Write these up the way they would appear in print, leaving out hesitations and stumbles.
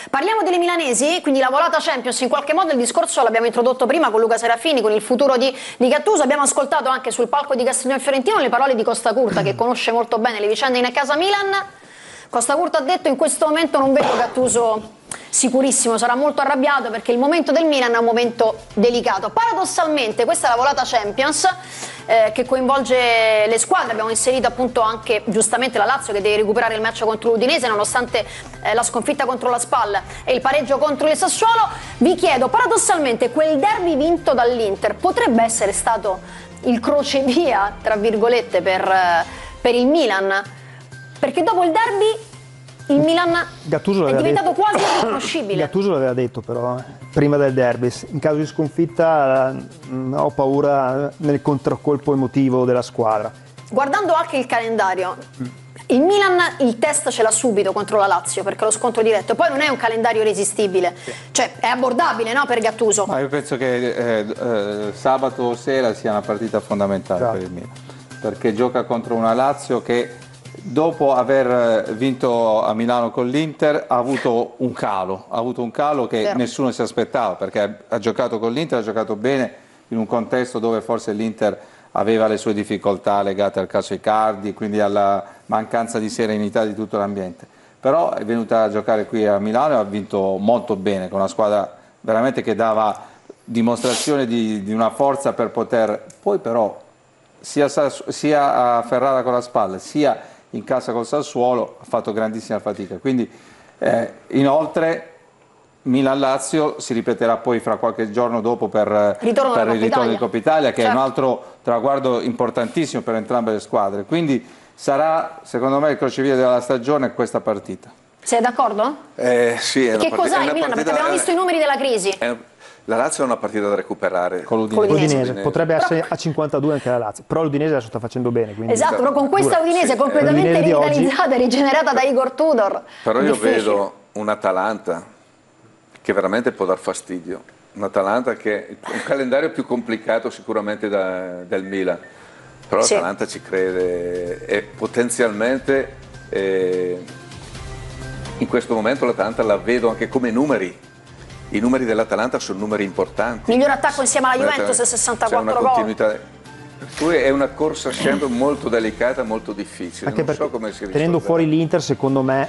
Parliamo delle milanesi, quindi la volata Champions, in qualche modo il discorso l'abbiamo introdotto prima con Luca Serafini, con il futuro di Gattuso. Abbiamo ascoltato anche sul palco di Castiglione Fiorentino le parole di Costa Curta, che conosce molto bene le vicende in casa Milan. Costa Curta ha detto: in questo momento non vedo Gattuso sicurissimo, sarà molto arrabbiato perché il momento del Milan è un momento delicato. Paradossalmente questa è la volata Champions che coinvolge le squadre. Abbiamo inserito appunto anche giustamente la Lazio, che deve recuperare il match contro l'Udinese nonostante la sconfitta contro la SPAL e il pareggio contro il Sassuolo. Vi chiedo, paradossalmente quel derby vinto dall'Inter potrebbe essere stato il crocevia tra virgolette per il Milan, perché dopo il derby il Milan è diventato quasi irriconoscibile. Gattuso l'aveva detto però prima del derby: in caso di sconfitta ho paura nel contraccolpo emotivo della squadra. Guardando anche il calendario, il Milan il test ce l'ha subito contro la Lazio perché lo scontro diretto, poi non è un calendario irresistibile, cioè è abbordabile, no, per Gattuso. Ma io penso che sabato sera sia una partita fondamentale per il Milan, perché gioca contro una Lazio che dopo aver vinto a Milano con l'Inter ha avuto un calo che nessuno si aspettava, perché ha giocato con l'Inter, ha giocato bene in un contesto dove forse l'Inter aveva le sue difficoltà legate al caso Icardi, quindi alla mancanza di serenità di tutto l'ambiente. Però è venuta a giocare qui a Milano e ha vinto molto bene, con una squadra veramente che dava dimostrazione di una forza per poter... Poi però sia a Ferrara con la SPAL, sia in casa col Sassuolo ha fatto grandissima fatica, quindi inoltre Milan-Lazio si ripeterà poi fra qualche giorno dopo per il ritorno di Coppa Italia, che è un altro traguardo importantissimo per entrambe le squadre, quindi sarà secondo me il crocevia della stagione questa partita. Sei d'accordo? Sì, che cos'ha il Milan? Perché abbiamo visto i numeri della crisi. La Lazio è una partita da recuperare con l'Udinese. Potrebbe essere a 52 anche la Lazio, però l'Udinese adesso sta facendo bene. Quindi... Esatto, però con questa Udinese completamente rivitalizzata e rigenerata da Igor Tudor. Però io vedo un'Atalanta che veramente può dar fastidio. Un'Atalanta che ha un calendario più complicato sicuramente del Milan, però l'Atalanta ci crede e potenzialmente in questo momento l'Atalanta la vedo anche come numeri. I numeri dell'Atalanta sono numeri importanti. Miglior attacco insieme alla Juventus, 64 gol. Poi è una corsa sempre molto delicata, molto difficile. Anche non so come si tenendo fuori l'Inter, secondo me,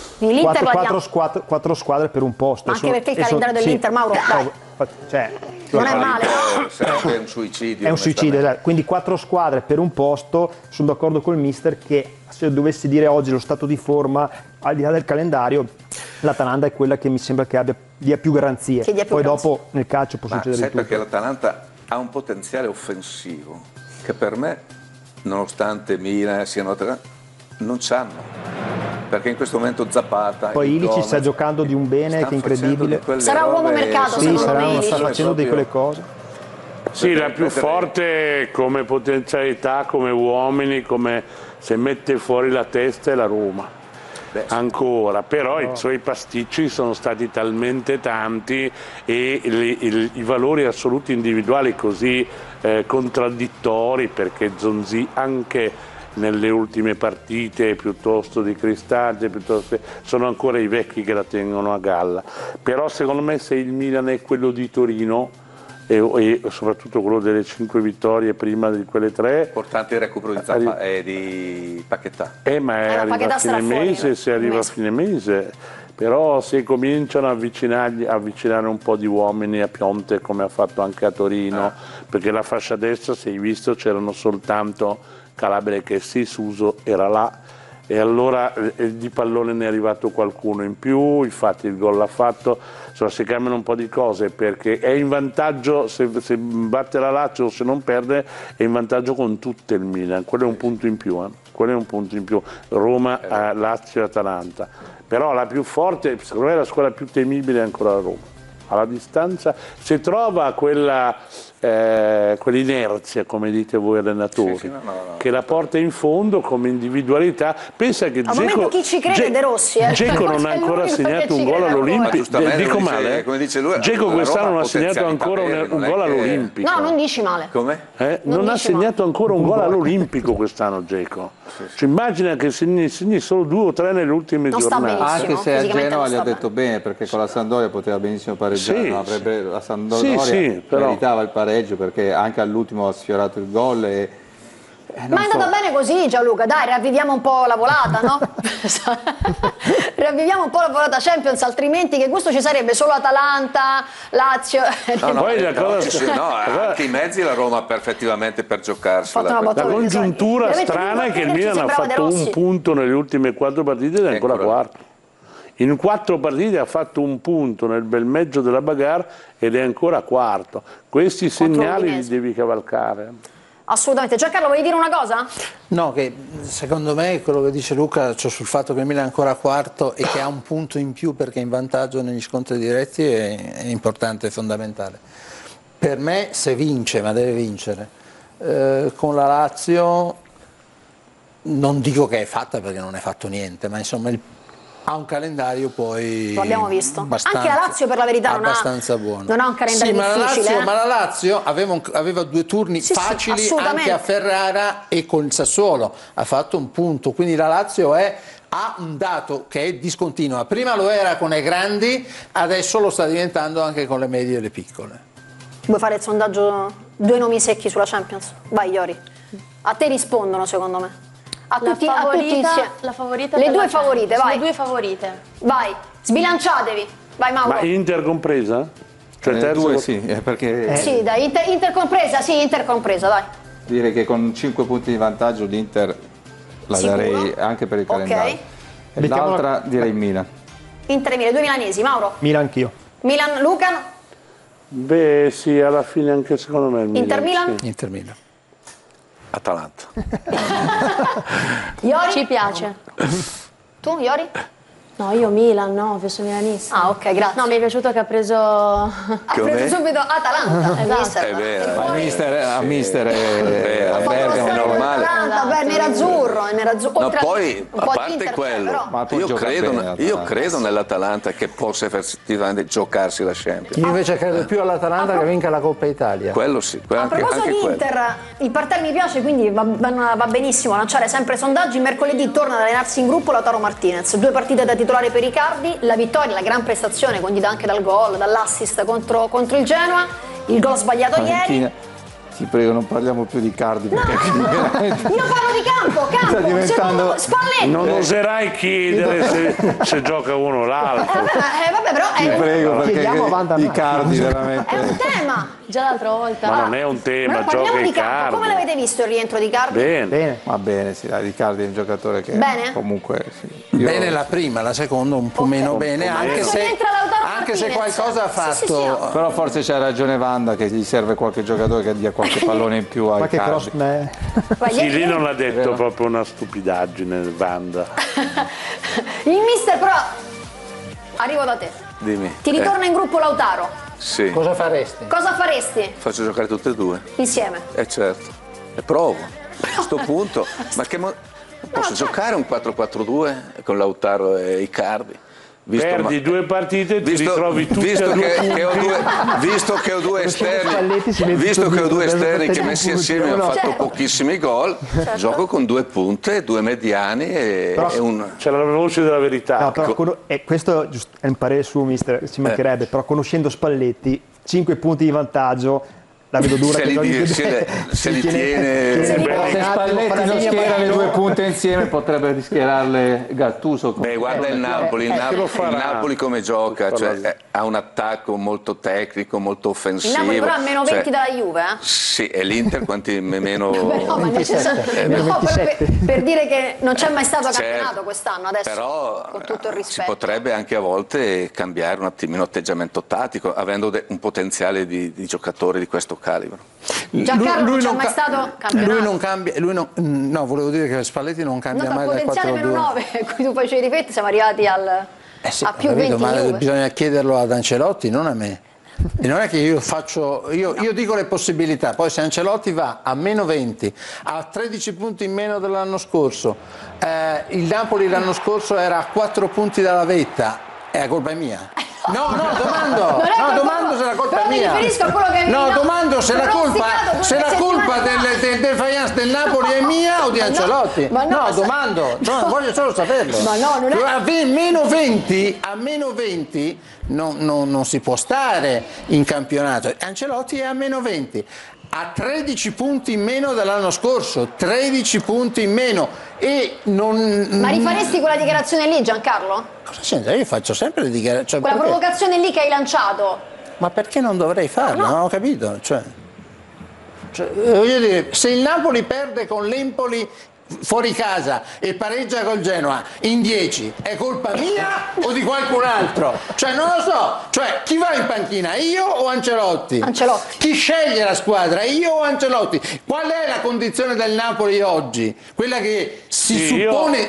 quattro squadre per un posto. Ma anche perché il calendario dell'Inter, Mauro, cioè, non è male. È un suicidio. È un suicidio, esatto. Quindi 4 squadre per un posto. Sono d'accordo col mister che se dovessi dire oggi lo stato di forma, al di là del calendario, l'Atalanta è quella che mi sembra che dia più garanzie. Poi dopo nel calcio può succedere sai di tutto. Perché l'Atalanta ha un potenziale offensivo che per me, nonostante Milan siano non c'hanno. Perché in questo momento Zapata... Poi Ilicic sta giocando di un bene che è incredibile. Sarà un uomo mercato, secondo me. Sta facendo di quelle cose. Sì, la più forte come potenzialità, come uomini, come se mette fuori la testa è la Roma. Ancora, però i suoi pasticci sono stati talmente tanti e i valori assoluti individuali così contraddittori, perché Zonzi anche nelle ultime partite piuttosto di Cristante, sono ancora i vecchi che la tengono a galla. Però secondo me se il Milan è quello di Torino e soprattutto quello delle 5 vittorie prima di quelle 3. Importante il recupero di Paquetá. Ma arriva a fine mese, se arriva a fine mese. Però se cominciano a avvicinare un po' di uomini a Pionte, come ha fatto anche a Torino, perché la fascia destra, se hai visto, c'erano soltanto Calabria che Suso era là, e allora di pallone ne è arrivato qualcuno in più, infatti il gol l'ha fatto. Insomma, si cambiano un po' di cose, perché è in vantaggio, se batte la Lazio o se non perde è in vantaggio con tutte il Milan, quello è un punto in più, quello è un punto in più, Roma, Lazio e Atalanta. Però la più forte, secondo me la squadra più temibile è ancora la Roma, alla distanza, se trova quella quell'inerzia, come dite voi allenatori, Sì, no. che la porta in fondo come individualità. Pensa che Al momento chi ci crede è De Rossi. Dzeko non ha ancora segnato un gol all'Olimpico. Dico male? Dzeko quest'anno non ha segnato ancora un gol all'Olimpico. No, non dici male. Come? Non ha segnato ancora un gol all'Olimpico quest'anno Dzeko. Cioè, immagina che segni solo 2 o 3 nelle ultime Non sta giornate. benissimo. Anche se a fisicamente Genova non gli ha sta detto bene, perché con la Sampdoria poteva benissimo pareggiare, Sì, non avrebbe, la Sampdoria sì, però meritava il pareggio, perché anche all'ultimo ha sfiorato il gol e Ma è andata bene così, Gianluca, dai, riavviviamo un po' la volata, no? Riavviviamo un po' la volata Champions, altrimenti che gusto ci sarebbe solo Atalanta, Lazio. Anche i mezzi la Roma perfettamente per giocarsela. La congiuntura strana è che il Milan ha fatto un punto nelle ultime 4 partite ed è ancora quarto. In 4 partite ha fatto un punto nel bel mezzo della bagarre ed è ancora quarto. Questi segnali li devi cavalcare. Assolutamente. Giancarlo, vuoi dire una cosa? No, che secondo me quello che dice Luca, cioè sul fatto che il Milan è ancora quarto e che ha un punto in più perché è in vantaggio negli scontri diretti è importante, è fondamentale. Per me se vince, ma deve vincere, con la Lazio non dico che è fatta perché non è fatto niente, ma insomma ha un calendario poi lo abbiamo visto. Anche la Lazio per la verità non ha un calendario difficile. Ma la Lazio aveva 2 turni facili anche a Ferrara e con il Sassuolo, ha fatto un punto, quindi la Lazio ha un dato che è discontinua, prima lo era con le grandi, adesso lo sta diventando anche con le medie e le piccole. Vuoi fare il sondaggio 2 nomi secchi sulla Champions? Vai Iori, a te rispondono secondo me. La favorita le 2 favorite, vai. Le 2 favorite. Vai, sbilanciatevi. Vai Mauro. Ma Inter compresa? Cioè 2 sì, perché sì, dai, Inter compresa, sì, Inter compresa, dai. direi che con 5 punti di vantaggio l'Inter la darei anche per il calendario. E l'altra direi Milan. Inter e Milan, 2 milanesi, Mauro? Milan anch'io. Milan, Luca? Beh sì, alla fine anche secondo me il Milan. Inter Milan? Sì. Inter Milan. Atalanta. Iori? Ci piace. Tu, Iori? No, io Milan, no, sono milanista. Ah, ok, grazie. No, mi è piaciuto che ha preso... Ha preso subito Atalanta. Esatto. È vero. A mister a Bergamo è normale. Atalanta, beh, nerazzurro. No, poi, a parte quello, Ma poi io credo nell'Atalanta che possa effettivamente giocarsi la Champions. Io invece credo più all'Atalanta che vinca la Coppa Italia. Quello sì, A anche proposito di quello. Inter, il parterre mi piace, quindi va benissimo lanciare sempre sondaggi. Mercoledì torna ad allenarsi in gruppo Lautaro Martinez. 2 partite da titolare per Icardi, la vittoria, la gran prestazione condita anche dal gol, dall'assist contro il Genoa, il gol sbagliato ieri. Ti prego, non parliamo più di Cardi perché Io parlo di campo, sta diventando... Spalletti. Non oserai chiedere se gioca uno o l'altro. Vabbè, però Ti prego, perché di Cardi veramente... è un tema. Già l'altra volta. Ma non è un tema, Però gioca parliamo di campo. Icardi. Come l'avete visto il rientro di Icardi? Bene. Va bene, sì, dai, Icardi è un giocatore che Bene? comunque... Sì. Bene la prima, la seconda un po' meno bene, anche se qualcosa ha fatto. Sì. Però forse c'ha ragione Vanda che gli serve qualche giocatore che dia qualche pallone in più a Qualche Icardi. cross. Sì, lì non ha detto proprio una stupidaggine, Vanda. Il mister però, arrivo da te. Dimmi. Ti ritorna in gruppo Lautaro. Sì, Cosa faresti? Cosa faresti faccio giocare tutte e 2. insieme? Certo. E provo. A questo punto, ma che posso giocare un 4-4-2 con Lautaro e Icardi? Perdi 2 partite e ti ritrovi tutti a 2 punti. Visto che ho 2 esterni che messi insieme hanno fatto pochissimi gol, gioco con 2 punte, 2 mediani e un... C'è la voce della verità. No, però questo è un parere suo, mister, ci mancherebbe, però conoscendo Spalletti, 5 punti di vantaggio, la vedo dura. Se li tiene... Se Spalletti non schiera le 2 punte insieme potrebbe rischierarle Gattuso. Beh, guarda il Napoli, il Napoli come gioca, cioè, ha un attacco molto tecnico, molto offensivo. Il Napoli però ha meno 20 dalla Juve, eh? Sì, e l'Inter quanti meno... No, ma per dire che non c'è mai stato campionato quest'anno, adesso però con tutto il rispetto. si potrebbe anche a volte cambiare un attimino atteggiamento tattico, avendo un potenziale di giocatori di questo calibro. Giancarlo non c'è mai stato campionato. Lui non cambia, no, volevo dire che Spalletti non cambia mai dal 4-2. Potenziale meno 9, cui tu facevi riflettere, siamo arrivati a più 20 ma Juve. bisogna chiederlo ad Ancelotti, non a me. E non è che io dico le possibilità, poi se Ancelotti va a meno 20, a 13 punti in meno dell'anno scorso, il Napoli l'anno scorso era a 4 punti dalla vetta, è colpa mia. No, domando se la colpa è mia. Domando se la colpa del defiance del Napoli è mia o di Ancelotti. Domando, voglio solo saperlo. Ma no, non è... A meno 20 non si può stare in campionato. Ancelotti è a meno 20. A 13 punti in meno dell'anno scorso, 13 punti in meno e non... Ma rifaresti quella dichiarazione lì, Giancarlo? Cosa c'entra? Io faccio sempre le dichiarazioni. Quella provocazione lì che hai lanciato. Ma perché non dovrei farlo? Non ho capito. Voglio dire, se il Napoli perde con l'Empoli fuori casa e pareggia col Genoa in 10, è colpa mia o di qualcun altro? Non lo so, chi va in panchina, io o Ancelotti? Ancelotti. Chi sceglie la squadra, io o Ancelotti? Qual è la condizione del Napoli oggi? Quella che si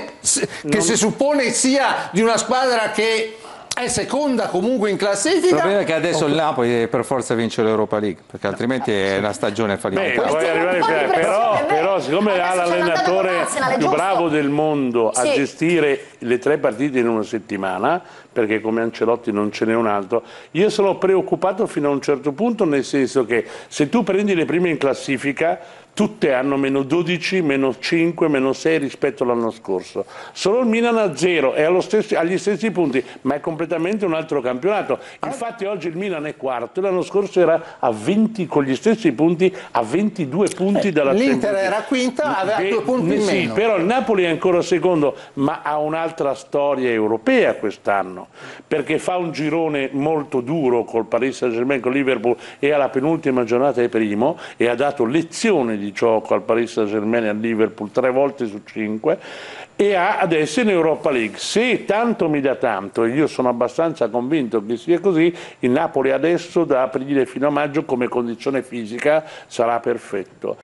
suppone sia di una squadra che è seconda comunque in classifica. Il problema è che adesso il Napoli deve per forza vincere l'Europa League, perché altrimenti è una stagione fallimentare. Però siccome ha l'allenatore più bravo del mondo a gestire le 3 partite in una settimana, perché come Ancelotti non ce n'è un altro, io sono preoccupato fino a un certo punto, nel senso che se tu prendi le prime in classifica tutte hanno meno 12, meno 5, meno 6 rispetto all'anno scorso. Solo il Milan a 0 è agli stessi punti, ma è completamente un altro campionato. Infatti oggi il Milan è quarto, l'anno scorso era a 20 con gli stessi punti, a 22 punti dalla Champions. L'Inter era quinta, aveva 2 punti in meno. Però il Napoli è ancora secondo, ma ha un'altra storia europea quest'anno, perché fa un girone molto duro col Paris Saint-Germain, con Liverpool, e alla penultima giornata è primo e ha dato lezione di gioco al Paris Saint-Germain e al Liverpool 3 volte su 5 e ha adesso in Europa League. Se tanto mi dà tanto, e io sono abbastanza convinto che sia così, il Napoli adesso da aprile fino a maggio come condizione fisica sarà perfetto.